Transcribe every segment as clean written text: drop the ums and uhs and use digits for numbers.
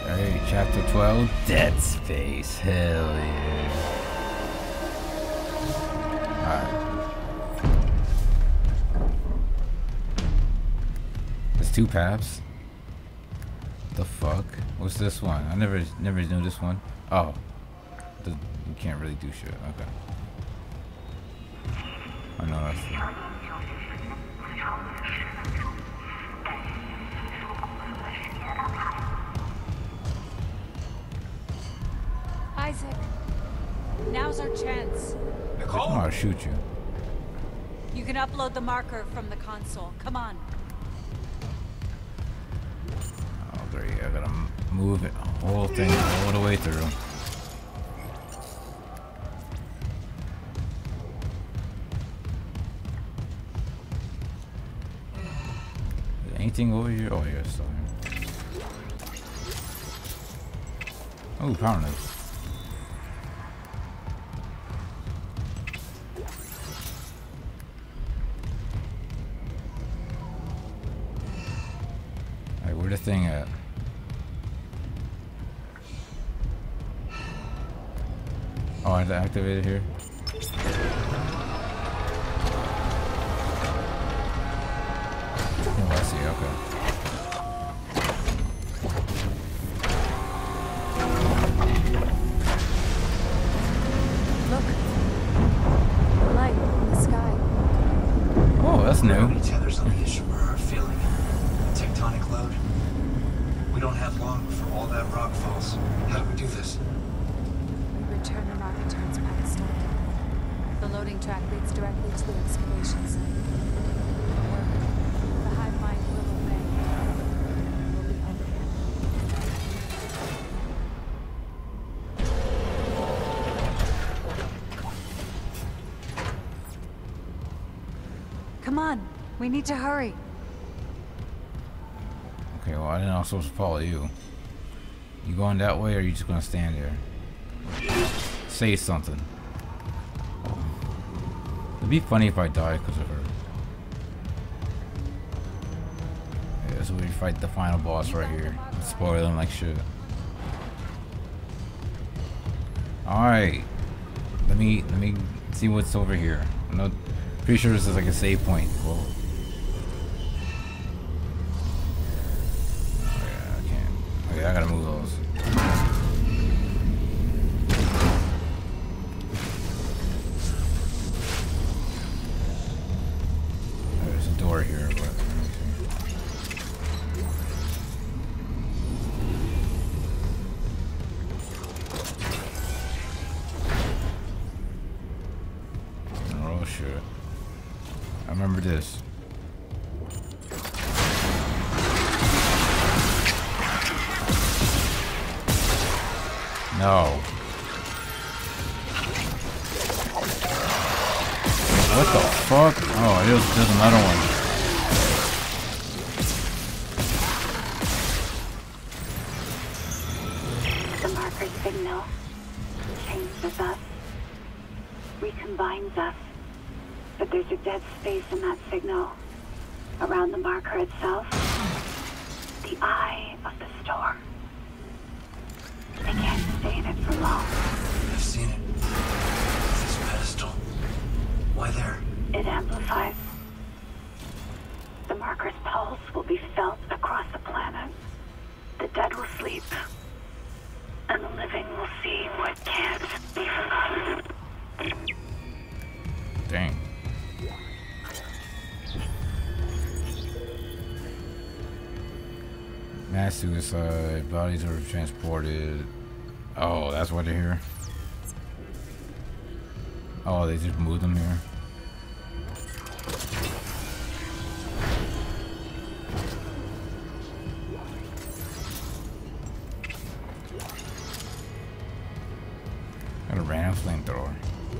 Alright, chapter 12, Dead Space. Hell yeah. Alright. There's two paths. The fuck? What's this one? I never knew this one. Oh. You can't really do shit. Okay. I know that's the... Isaac, now's our chance. Nicole? I want to shoot you. You can upload the marker from the console. Come on. Oh, great. I gotta move it, the whole thing all the way through. Anything over here? Oh, yeah, still here. Oh, power knife. Alright, where the thing at? Oh, I have to activate it here? Oh, I see, okay. Look. Light in the sky. Oh, that's new. Each other's on the Ishimura feeling a tectonic load. We don't have long before all that rock falls. How do we do this? We return the marker to its path started. The loading track leads directly to the excavation site. The hive mind will obey. We'll be overhead. Come on, we need to hurry. Okay, well, I didn't know I was supposed to follow you. You going that way, or are you just gonna stand there? Say something. It'd be funny if I died because of her. Yeah, this is where we fight the final boss right here. Spoiling like shit. Alright. Let me see what's over here. I know, pretty sure this is like a save point. Whoa. Oh, yeah, I can't. Okay, I gotta move those. There's a door here, but oh shit. I remember this. No. What the fuck? Oh, there's another one. The marker signal changes us, recombines us, but there's a dead space in that signal. Around the marker itself, the eye of the storm. They can't stay in it for long. I've seen it. This pedestal. Why there? It amplifies. The marker's pulse will be felt across the planet. The dead will sleep, and the living will see what can't be forgotten. Dang. Mass suicide, bodies are transported. Oh, that's why they're here. Oh, they just moved them here. Got a random flamethrower.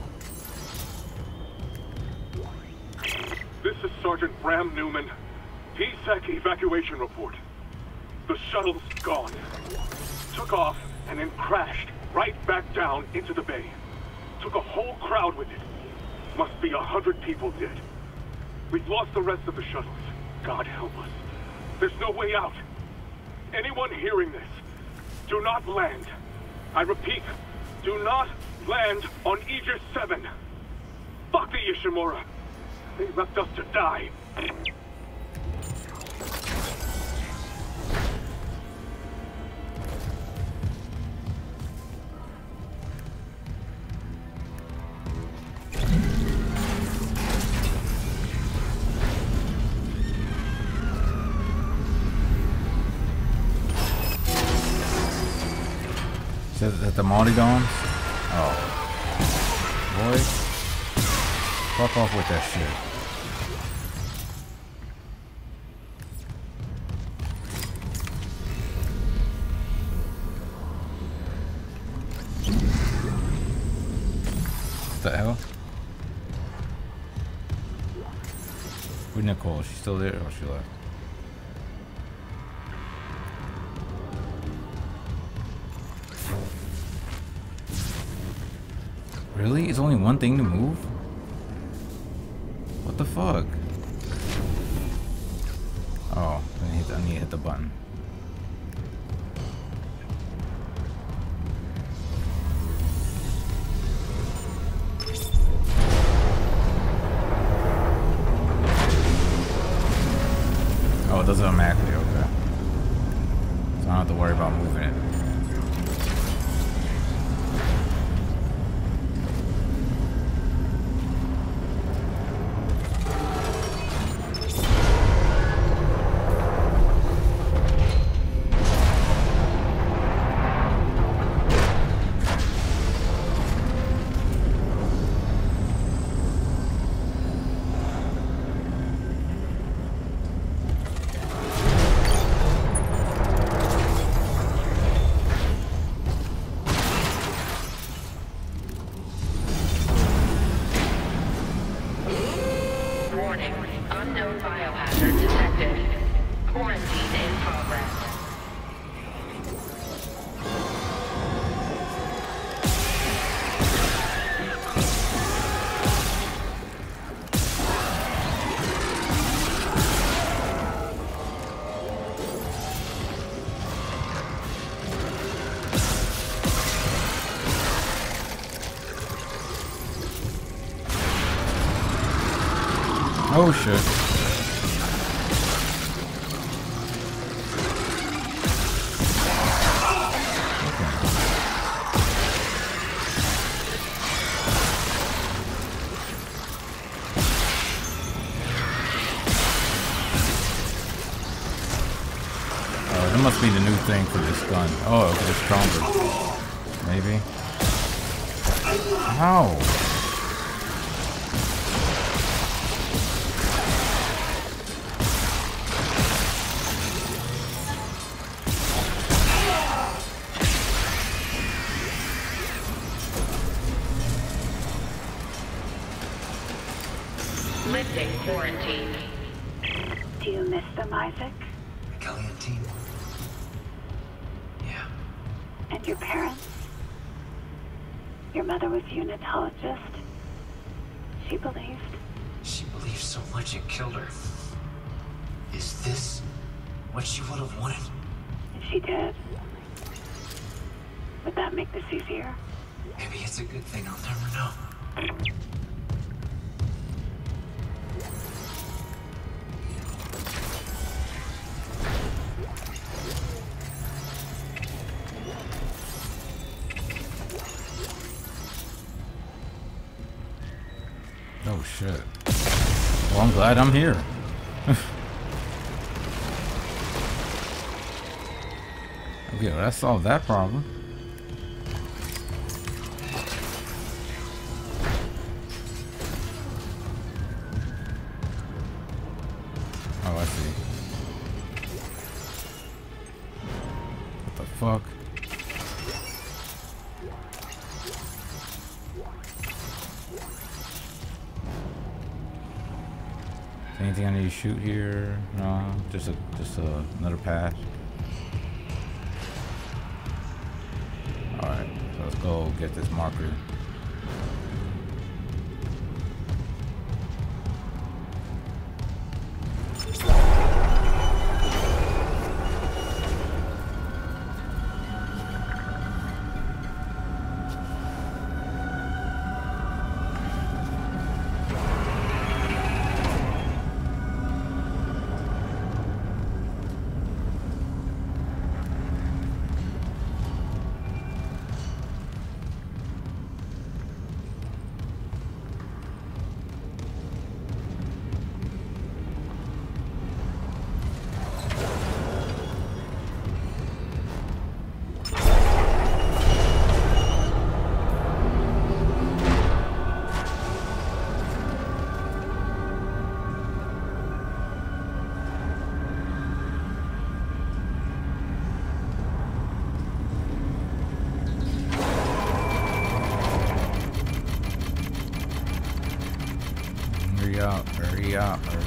This is Sergeant Bram Newman. TSEC evacuation report. The shuttle's gone. Took off and then crashed right back down into the bay. Took a whole crowd with it. Must be 100 people dead. We've lost the rest of the shuttles. God help us. There's no way out. Anyone hearing this, Do not land. I repeat, do not land on Aegis 7. Fuck the Ishimura. They left us to die. At the Multigons? Oh. Boy. Fuck off with that shit. What the hell? Where's Nicole? She's still there? Oh, she left. Really? It's only one thing to move? What the fuck? Oh, I need to hit the button. Oh, it does it automatically, okay. So I don't have to worry about moving it. Oh shit. That must be the new thing for this gun. Oh, it's stronger. Maybe. How? Lifting quarantine. Do you miss them, Isaac? The Kellion team? Yeah. And your parents? Your mother was a unitologist. She believed. She believed so much it killed her. Is this what she would have wanted? She did. Would that make this easier? Maybe it's a good thing. I'll never know. Oh shit. Well, I'm glad I'm here. Okay, well, that solved that problem. Oh, I see. What the fuck? Anything I need to shoot here? No, just another path. All right, so let's go get this marker.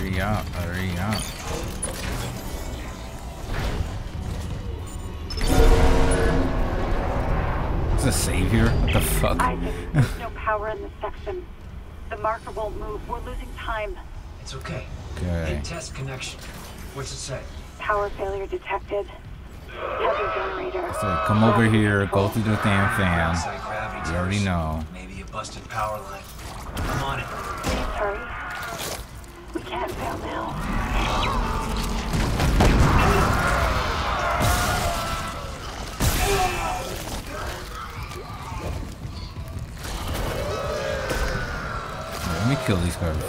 Hurry up, hurry up. Is this a savior? What the fuck? Isaac, there's no power in this section. The marker won't move. We're losing time. It's okay. Okay. Hit test connection. What's it say? Power failure detected. Tether generator. So come over here, go through the damn fan. Outside gravity You already test. know. Maybe a busted power line. I'm on it. Please hurry. We can't fail now. Let me kill these guys.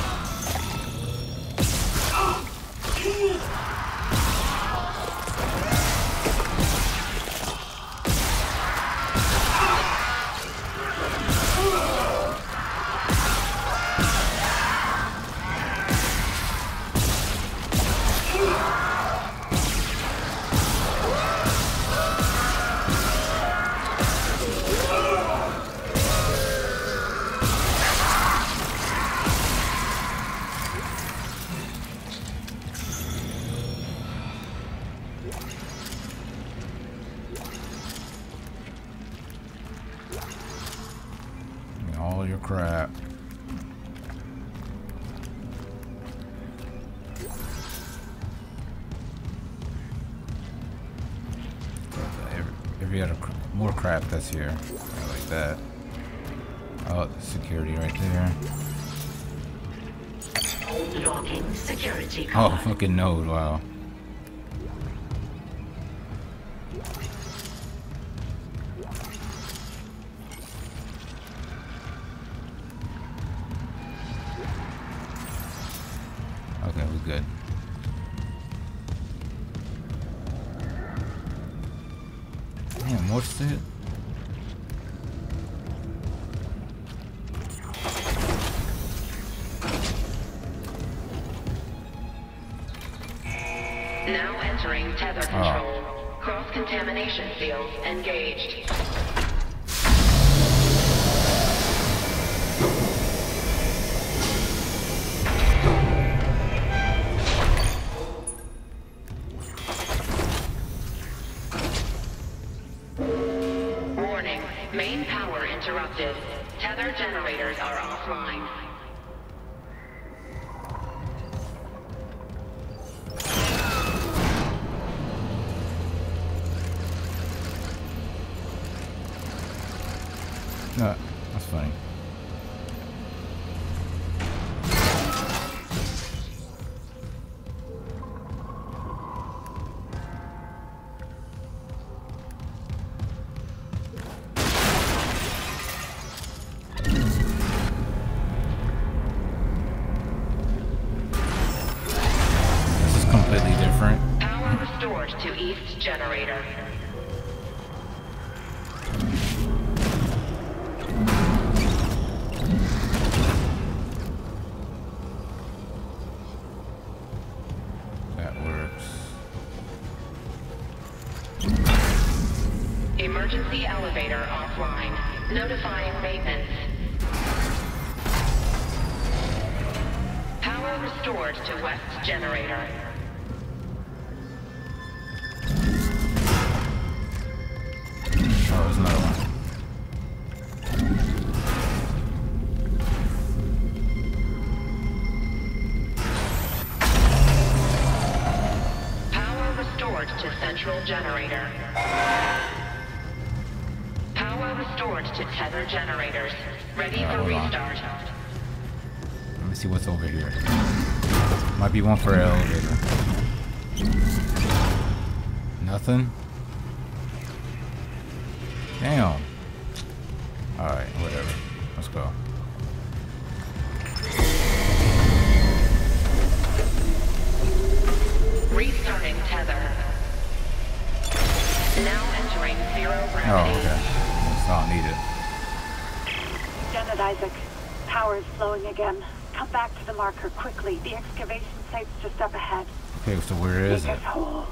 All your crap. Every other more crap that's here. Yeah, like that. Oh, the security right there. Logging security Oh, card. fucking node, wow. Okay, we're good. Damn, more shit. Now entering tether control. Cross-contamination field engaged. Warning, main power interrupted. Tether generators are offline. No, that's funny. This is completely different. Power restored to east generator. That works. Emergency elevator offline. Notifying maintenance. Power restored to west generator. Oh, there's another one. Power restored to central generator. Power restored to tether generators. Ready for Hold on. restart. Let me see what's over here. Might be one for an elevator. Nothing? Damn. Alright, whatever. Let's go. Restarting tether. Now entering zero Oh, gravity. okay. It's not needed. Janet, Isaac. Power is flowing again. Come back to the marker quickly. The excavation site's just up ahead. Okay, so where is Make it? us whole.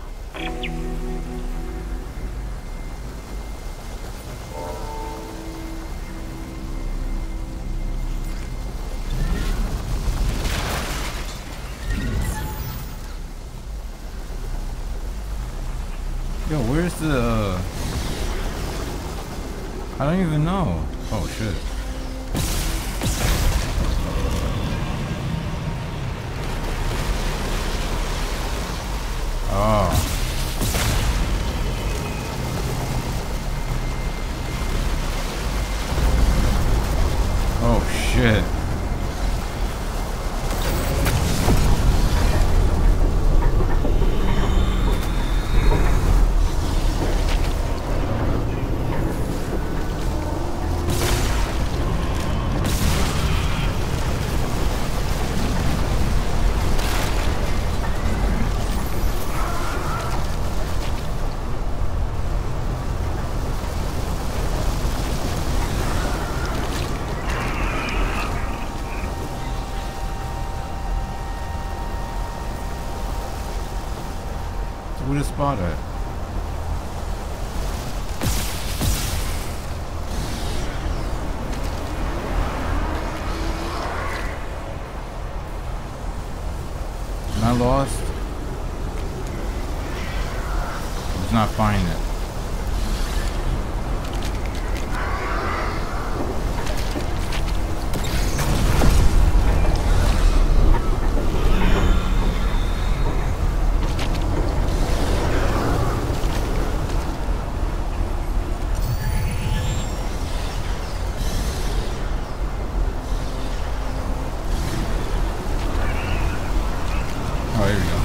Yo, where's the, I don't even know. Oh, shit. Oh. Oh, shit. Where the spot at? Am I lost? I was not finding it. Oh, here we go.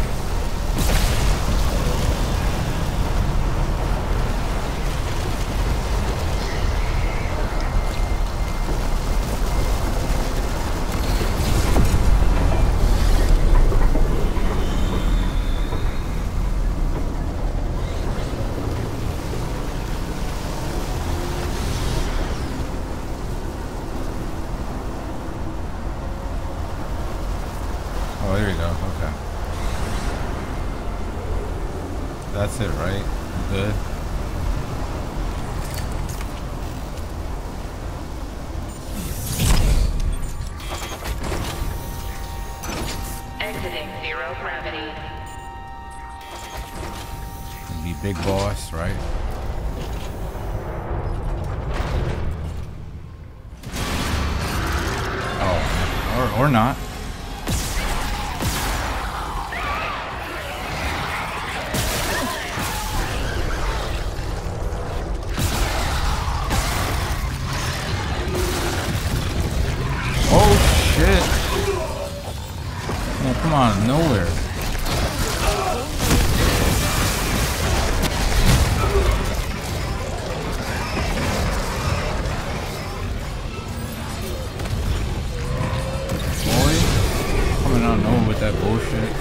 Oh, there we go. Okay. That's it, right? Good. Exiting zero gravity. Be big boss, right? Oh, or not. Oh shit! Oh, come on, nowhere. Coming out of nowhere with that bullshit.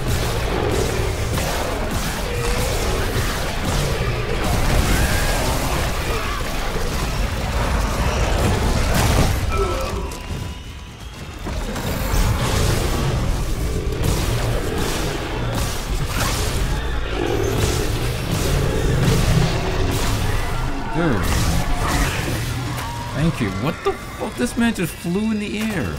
Dude. Thank you. What the fuck? This man just flew in the air.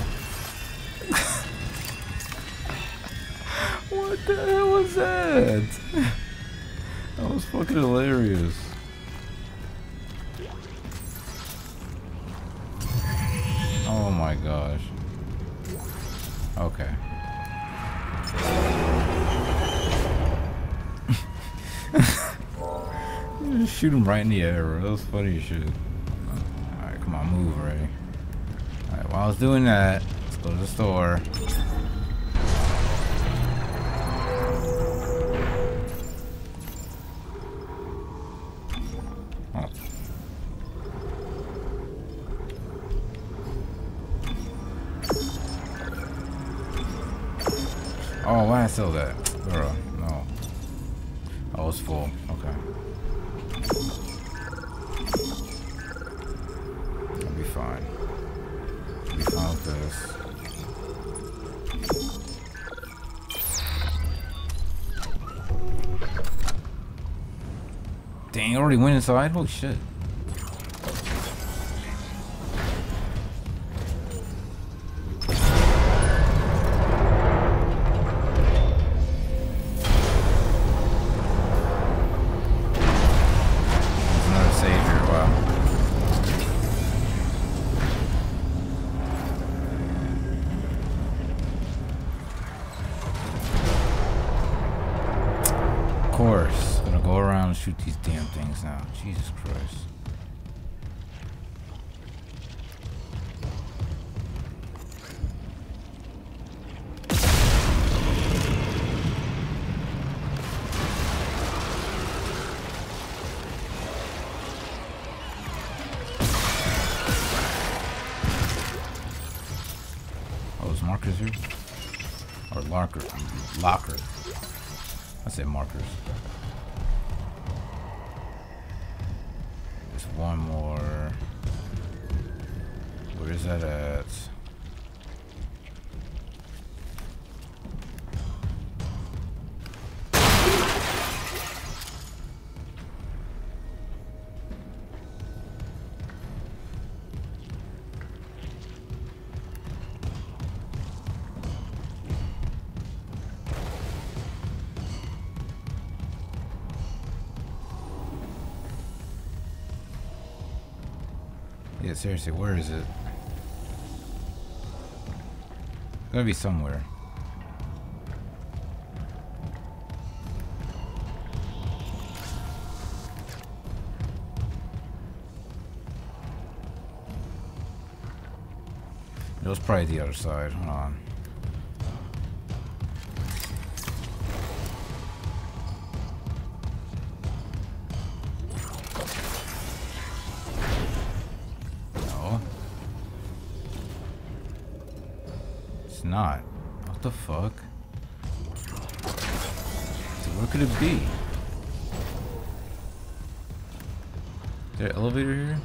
What the hell was that? That was fucking hilarious. Oh my gosh. Okay. Just shoot him right in the air, bro. That was funny as shit. Alright, come on, move, Ray. Alright, while I was doing that, let's go to the store. Oh, why did I sell that? No. Oh, it's full. Okay. I'll be fine. I'll be fine with this. Dang, I already went inside? Holy shit. markers. I'm gonna go around and shoot these damn things now. Jesus Christ. Oh, there's markers here? Or locker. I said markers. There's one more. Where is that at? Yeah, seriously, where is it? It's gotta be somewhere. It was probably the other side. Hold on. Not. What the fuck? So where could it be? Is there an elevator here?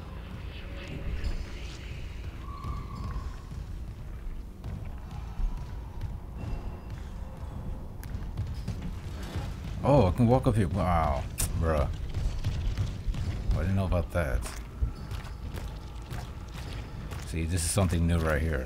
Oh, I can walk up here. Wow. Bruh. I didn't know about that. See, this is something new right here.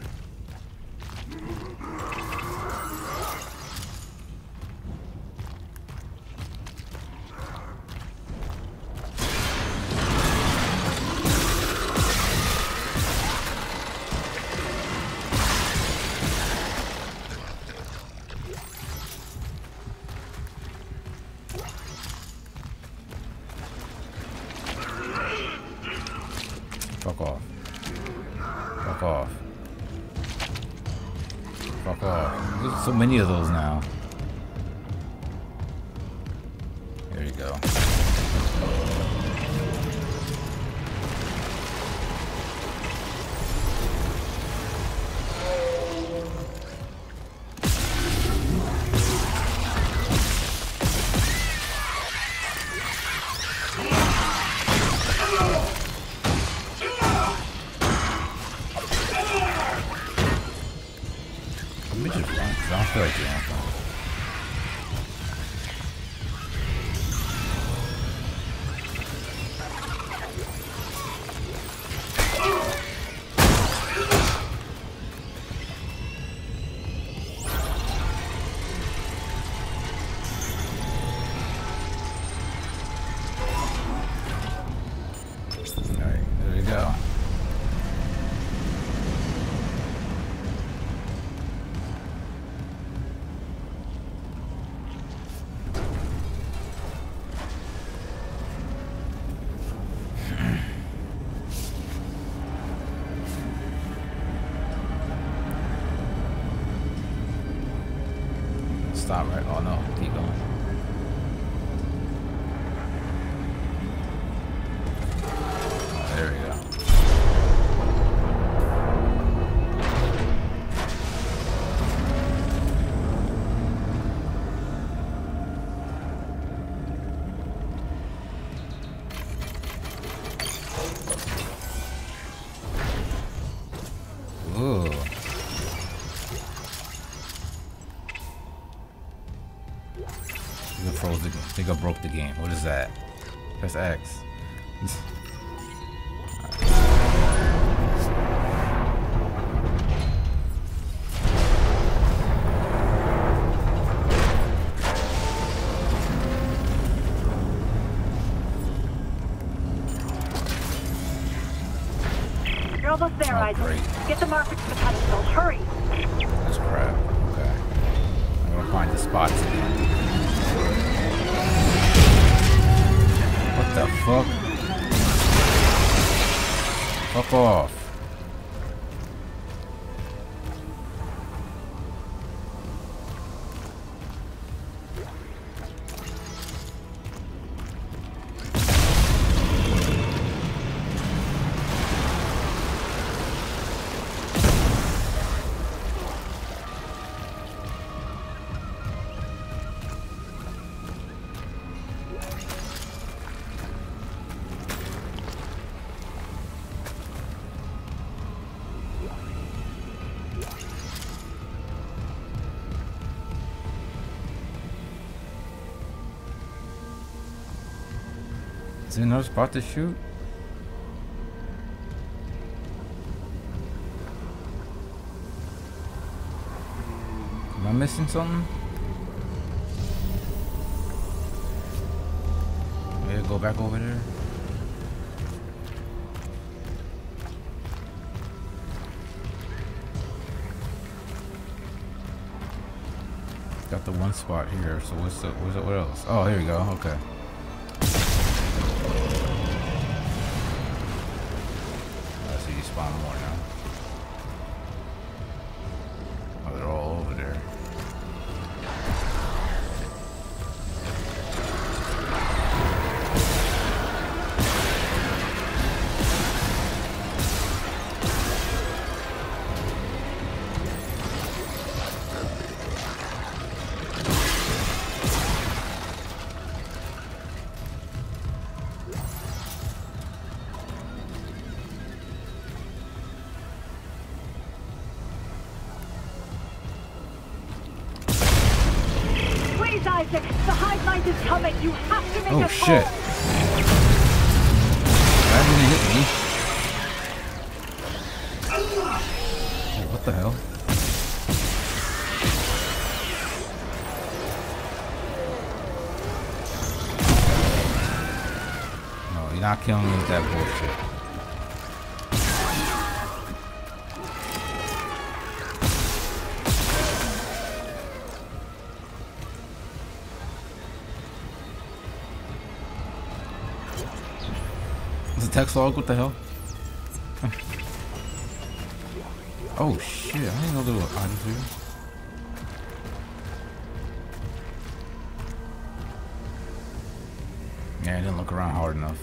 Fuck off. Fuck off. Fuck off. There's so many of those now. There you go. Let me just run, 'cause I don't feel like doing anything. Alright, there we go. Stop, right? Oh no, keep going. Oh, there we go. Ooh. I think I broke the game. What is that? Press X. You're almost there, Oh, Isaac. great. Get the marker to the pedestal. Hurry! That's crap. Okay. I'm gonna find the spots again. fuck? Fuck off. Is there another spot to shoot? Am I missing something? Maybe go back over there. Got the one spot here, so what else? Oh, here we go, okay. Spawn more now. Oh, they're all over there. Isaac, the hive mind is coming. You have to make a call. Oh shit! That didn't hit me. Oh, what the hell? No, you're not killing me with that bullshit. Text log, what the hell? Oh shit, I didn't know there were items here. Yeah, I didn't look around hard enough.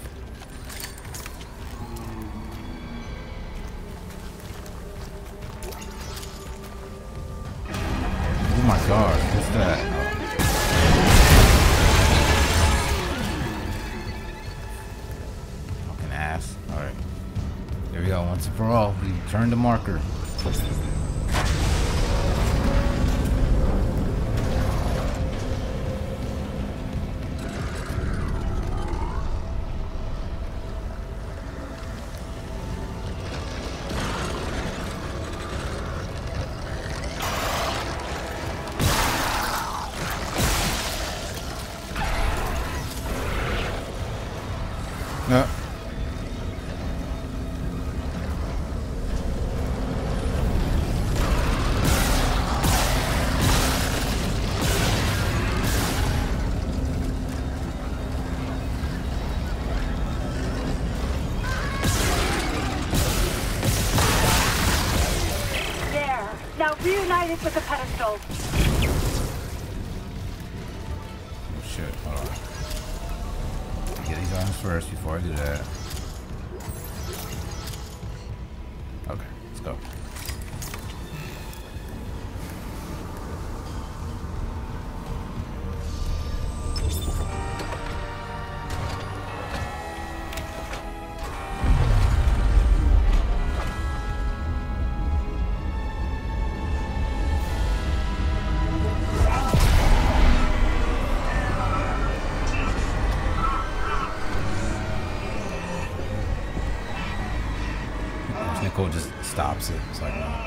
Oh my god, what's that? Alright. There we go, once and for all. We turned the marker. Now reunited with the pedestal. Oh shit, hold on. Get these items first before I do that. Okay, let's go. Nicole just stops it. It's like, no.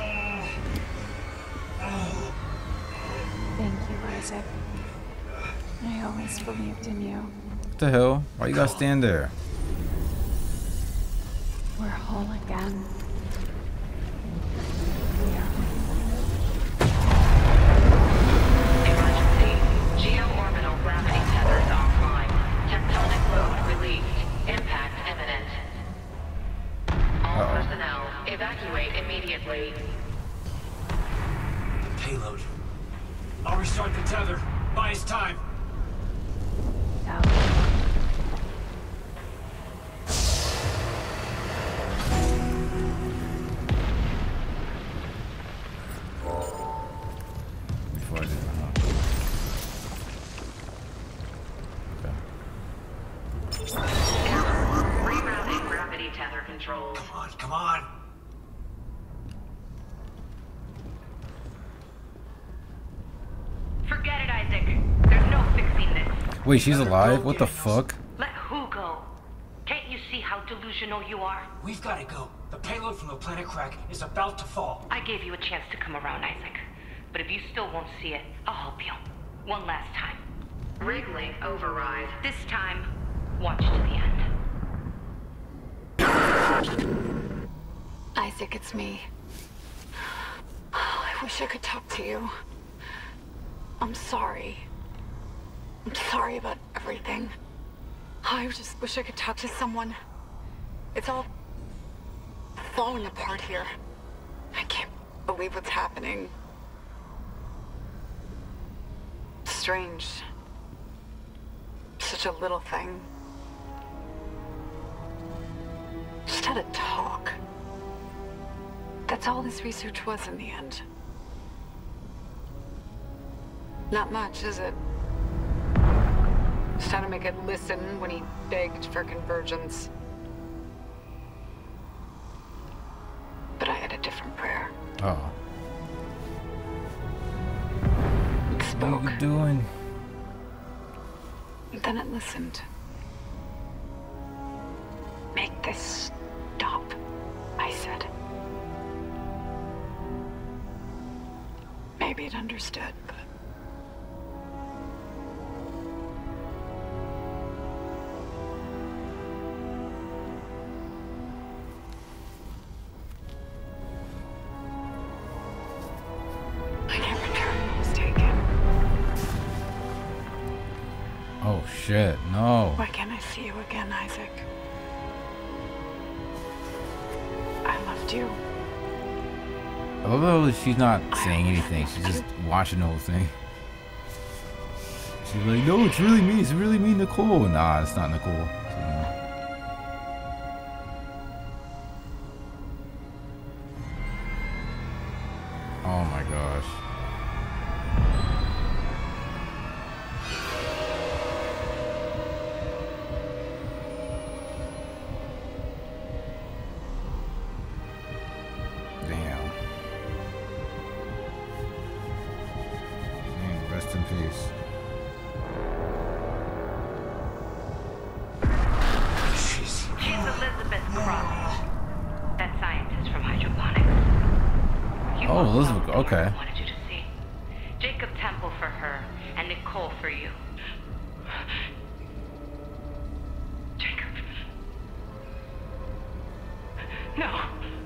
Thank you, Isaac. I always believed in you. What the hell? Why you gotta stand there? We're whole again. Emergency. Geo-orbital gravity tethers offline. Tectonic load released. tether controls. Come on, come on. Forget it, Isaac. There's no fixing this. Wait, she's alive? What the fuck? Let who go? Can't you see how delusional you are? We've got to go. The payload from the planet crack is about to fall. I gave you a chance to come around, Isaac. But if you still won't see it, I'll help you. One last time. Rig link override. This time, watch to the end. Isaac, it's me. I wish I could talk to you. I'm sorry. I'm sorry about everything. I just wish I could talk to someone. It's all falling apart here. I can't believe what's happening. Strange. Such a little thing. Just had a talk. That's all this research was in the end. Not much, is it? Just had to make it listen when he begged for convergence. But I had a different prayer. Oh. It spoke. What are you doing? Then it listened. Make this stop, I said. Maybe it understood, but... I can't return what was taken. Oh shit, no. Why can't I see you again, Isaac? I loved you. I love how she's not saying anything. She's just watching the whole thing. She's like, no, it's really me. It's really me, Nicole. Nah, it's not Nicole. Oh my gosh. Damn. Man, rest in peace. She's Elizabeth Cross. That scientist from hydroponics. You Oh, won't Elizabeth, know what okay. I wanted you to see. Jacob Temple for her, and Nicole for you. Jacob. No.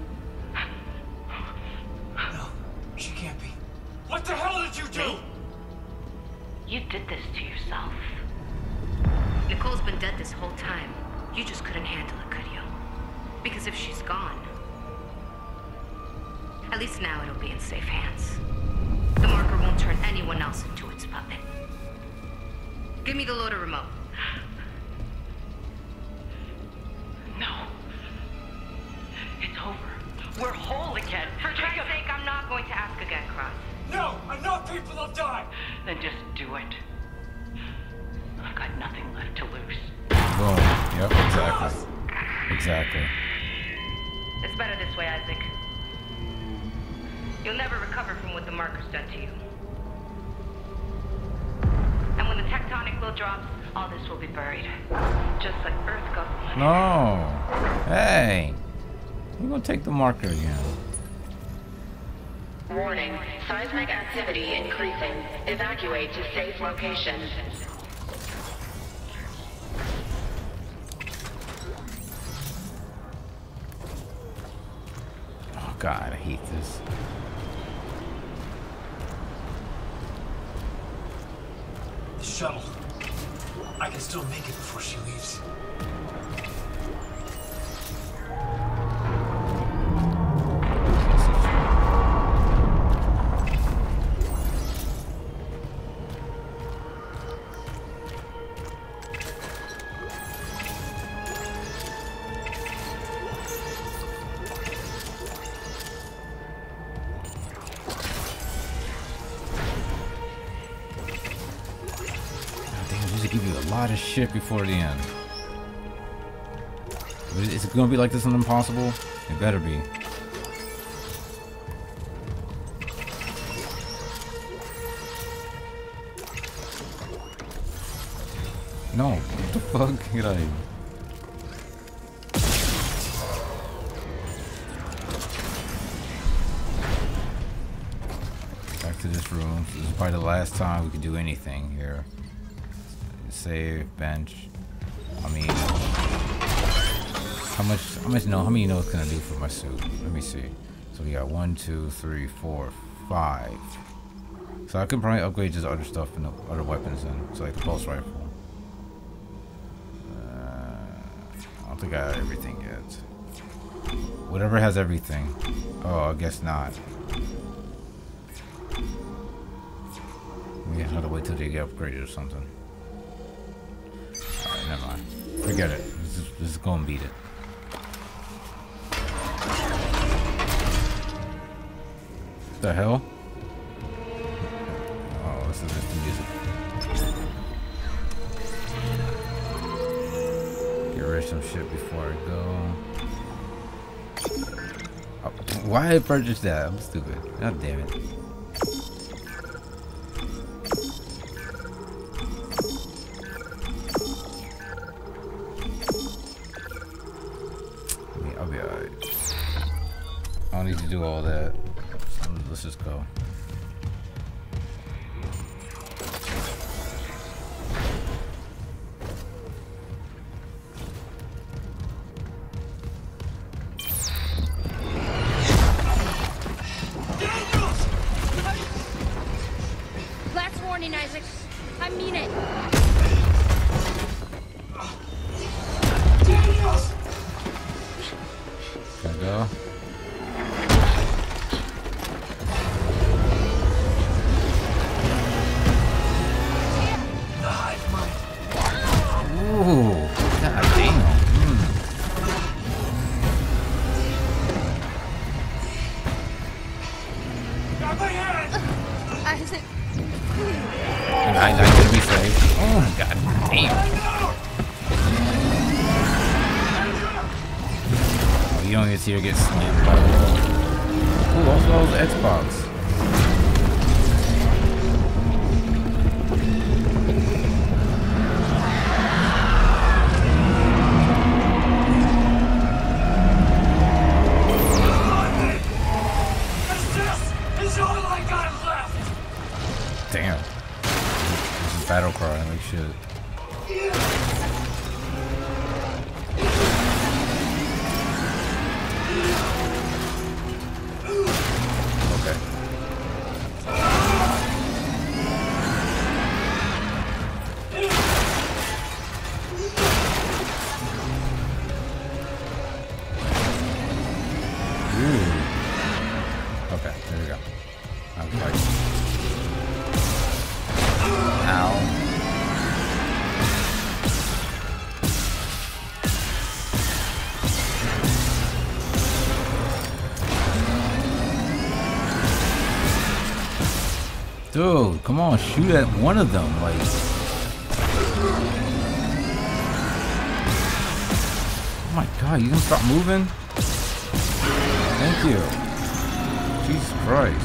No, she can't be. What the hell did you do? You did this to yourself. Nicole's been dead this whole time. You just couldn't handle it, could you? Because if she's gone, at least now it'll be in safe hands. The marker won't turn anyone else into its puppet. Give me the loader remote. No. It's over. We're whole again. For Christ's sake, I'm not going to ask again, Cross. No, enough people have died. Then just do it. I've got nothing left to lose. Boom. Yep, exactly. Exactly. It's better this way, Isaac. You'll never recover from what the marker's done to you. And when the tectonic will drops, all this will be buried. Just like Earth got flooded. No. Hey. You gonna take the marker again. Warning. Seismic activity increasing. Evacuate to safe location. Oh god, I hate this. The shuttle. I can still make it before she leaves. Damn, just give you a lot of shit before the end. Is it gonna be like this on Impossible? It better be. No, what the fuck? Get out of here. Back to this room. This is probably the last time we could do anything here. Save, bench. I mean, how many know it's gonna do for my suit? Let me see. So we got 1, 2, 3, 4, 5. So I could probably upgrade just other stuff and other weapons then. So like the pulse rifle. I don't think I got everything yet. Whatever has everything. Oh, I guess not. We have to wait till they get upgraded or something. Alright, never mind. Forget it. Let's go and beat it. What the hell? Oh, this is just the music. Get rid of some shit before I go. Oh, why did I purchase that? I'm stupid. God damn it. I'll be alright. I don't need to do all that. So let's just go. Last warning, Isaac. I mean it. Can I go? Ooh, god damn. Isaac. And I'm not gonna be safe. Oh, god damn. Oh, you don't even see her get slammed by the wall. Ooh, also that was the Xbox. Damn. This is battle cry like shit. Okay. Ooh. Okay, there we go. Okay. Ow. Dude, come on, shoot at one of them, like. Oh my god, you gonna stop moving? Thank you. Jesus Christ.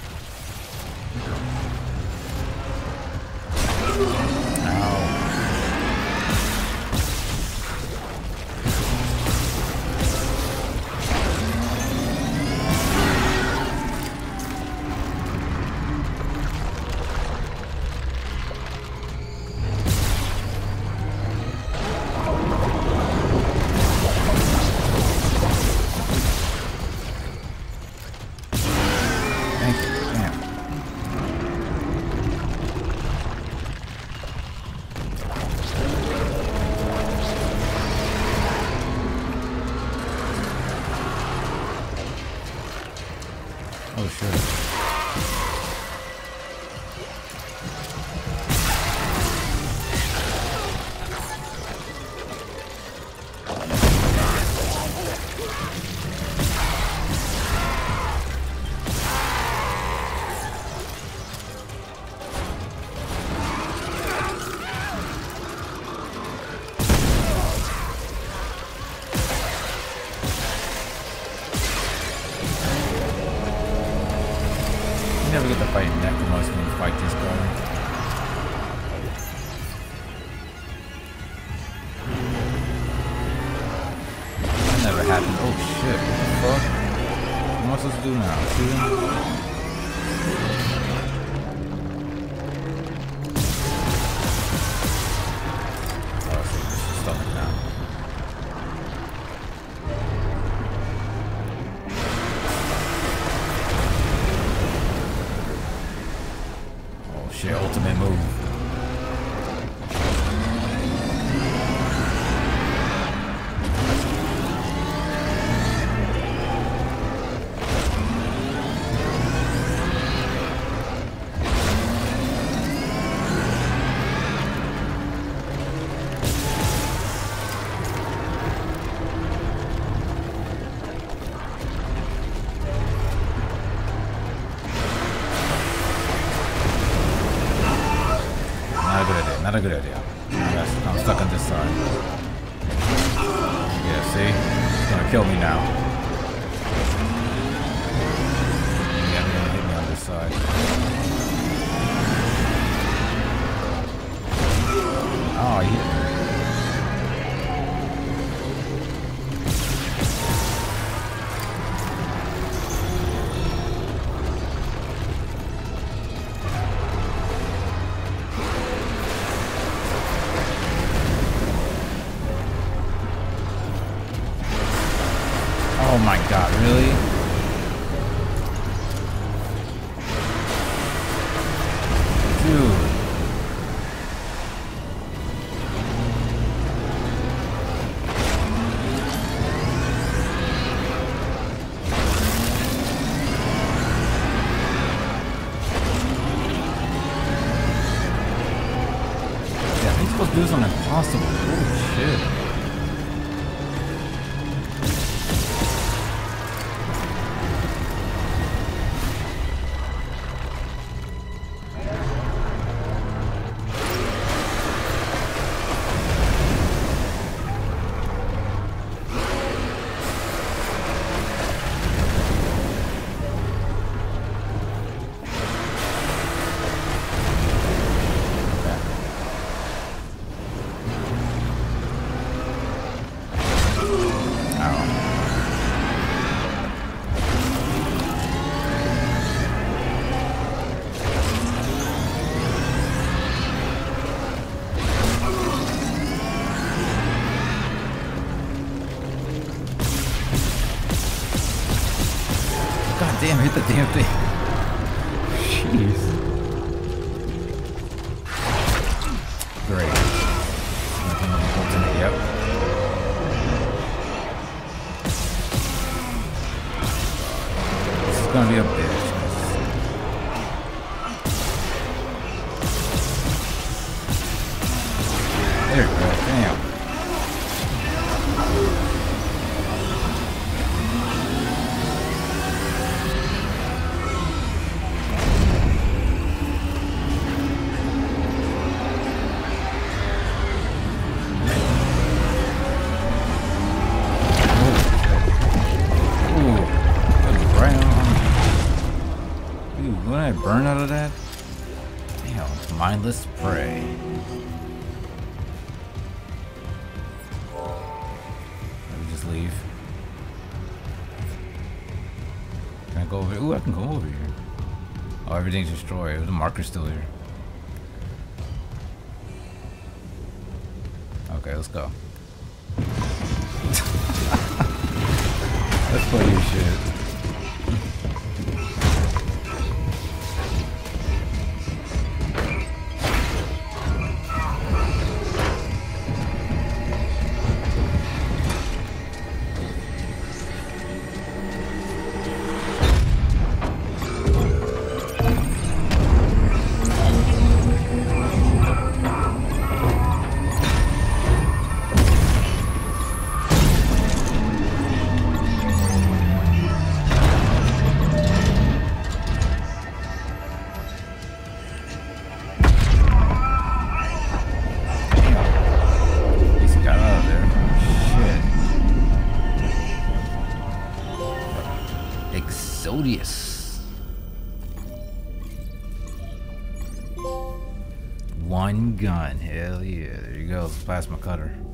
Ow. fight Necromos when you fight this guy. That never happened. Oh shit, what the fuck? What am I supposed to do now? Shoot him? Oh, so this is stomach now. Oh shit, ultimate move. Not a good idea. I'm stuck on this side. Yeah, see? It's gonna kill me now. Yeah, it's gonna hit me on this side. Oh, yeah. Oh my god, really? Dude. Yeah, he's supposed to do something impossible. Holy shit. God damn, hit the damn thing. Jeez. Great. Nothing on the ultimate, yep. This is gonna be a bitch. There you go, damn. Burn out of that? Damn, mindless prey. Let me just leave. Can I go over here? Ooh, I can go over here. Oh, everything's destroyed. The marker's still here. Okay, let's go. That's funny as shit. one gun. Hell yeah. There you go. Plasma cutter.